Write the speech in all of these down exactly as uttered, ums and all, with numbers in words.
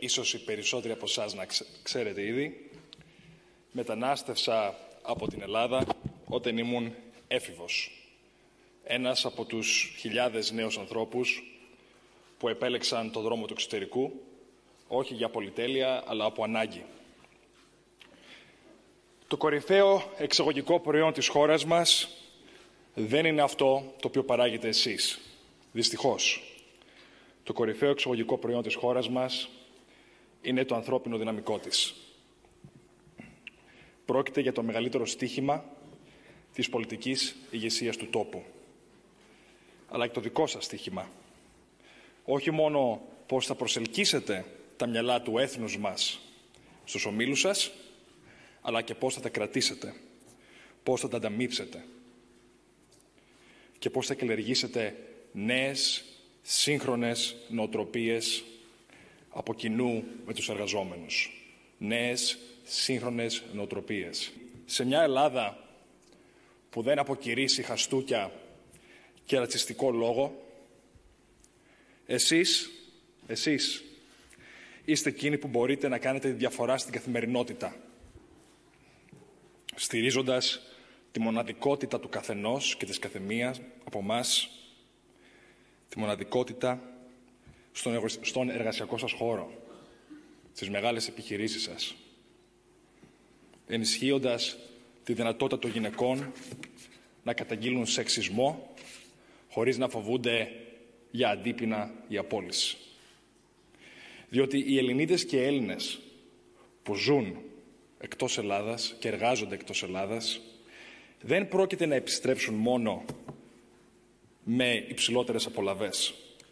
ίσως οι περισσότεροι από εσάς να ξέρετε ήδη, μετανάστευσα από την Ελλάδα όταν ήμουν έφηβος. Ένας από τους χιλιάδες νέους ανθρώπους που επέλεξαν το δρόμο του εξωτερικού, όχι για πολυτέλεια, αλλά από ανάγκη. Το κορυφαίο εξαγωγικό προϊόν της χώρας μας δεν είναι αυτό το οποίο παράγετε εσείς. Δυστυχώς. Το κορυφαίο εξαγωγικό προϊόν της χώρας μας είναι το ανθρώπινο δυναμικό της. Πρόκειται για το μεγαλύτερο στοίχημα της πολιτικής ηγεσίας του τόπου. Αλλά και το δικό σας στοίχημα. Όχι μόνο πώς θα προσελκύσετε τα μυαλά του έθνους μας στους ομίλους σας, αλλά και πώς θα τα κρατήσετε, πώς θα τα ανταμείψετε και πώς θα καλλιεργήσετε νέες, σύγχρονες νοοτροπίες από κοινού με τους εργαζόμενους. Νέες, σύγχρονες νοοτροπίες. Σε μια Ελλάδα που δεν αποκηρύσει χαστούκια και ρατσιστικό λόγο, εσείς, εσείς είστε εκείνοι που μπορείτε να κάνετε τη διαφορά στην καθημερινότητα, στηρίζοντας τη μοναδικότητα του καθενός και της καθεμίας από εμάς, τη μοναδικότητα στον εργασιακό σας χώρο, στις μεγάλες επιχειρήσεις σας, ενισχύοντας τη δυνατότητα των γυναικών να καταγγείλουν σεξισμό χωρίς να φοβούνται για αντίπεινα ή απόλυση. Διότι οι Ελληνίδες και οι Έλληνες που ζουν εκτός Ελλάδας και εργάζονται εκτός Ελλάδας δεν πρόκειται να επιστρέψουν μόνο με υψηλότερες απολαβές.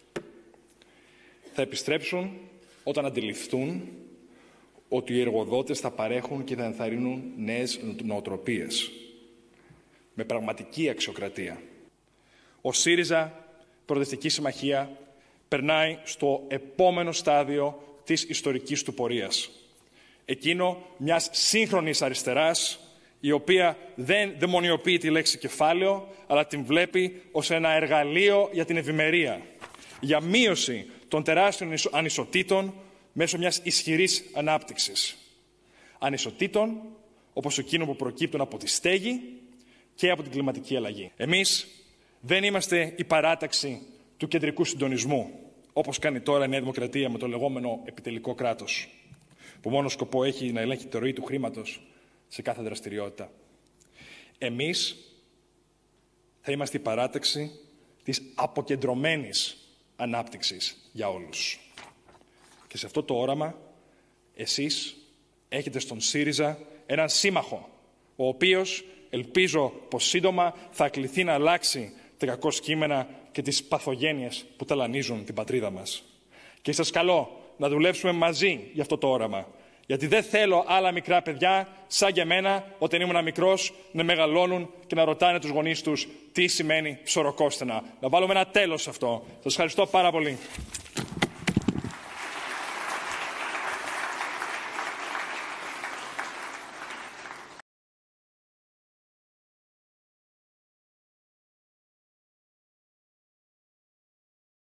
Θα επιστρέψουν όταν αντιληφθούν ότι οι εργοδότες θα παρέχουν και θα ενθαρρύνουν νέες νοοτροπίες με πραγματική αξιοκρατία. Ο ΣΥΡΙΖΑ, Προοδευτική Συμμαχία, περνάει στο επόμενο στάδιο της ιστορικής του πορείας. Εκείνο μιας σύγχρονης αριστεράς, η οποία δεν δαιμονιοποιεί τη λέξη κεφάλαιο, αλλά την βλέπει ως ένα εργαλείο για την ευημερία, για μείωση των τεράστιων ανισοτήτων μέσω μιας ισχυρής ανάπτυξης. Ανισοτήτων όπως εκείνο που προκύπτουν από τη στέγη και από την κλιματική αλλαγή. Εμείς δεν είμαστε η παράταξη του κεντρικού συντονισμού, όπως κάνει τώρα η Νέα Δημοκρατία με το λεγόμενο επιτελικό κράτος, που μόνο σκοπό έχει να ελέγχει τη ροή του χρήματος σε κάθε δραστηριότητα. Εμείς θα είμαστε η παράταξη της αποκεντρωμένης ανάπτυξης για όλους. Και σε αυτό το όραμα, εσείς έχετε στον ΣΥΡΙΖΑ έναν σύμμαχο, ο οποίος ελπίζω πως σύντομα θα κληθεί να αλλάξει τα κακό κείμενα και τις παθογένειες που ταλανίζουν την πατρίδα μας. Και σας καλώ να δουλέψουμε μαζί για αυτό το όραμα. Γιατί δεν θέλω άλλα μικρά παιδιά, σαν και εμένα, όταν ήμουν μικρός, να μεγαλώνουν και να ρωτάνε τους γονείς τους τι σημαίνει ψωροκόστενα. Να βάλουμε ένα τέλος σε αυτό. Σας ευχαριστώ πάρα πολύ.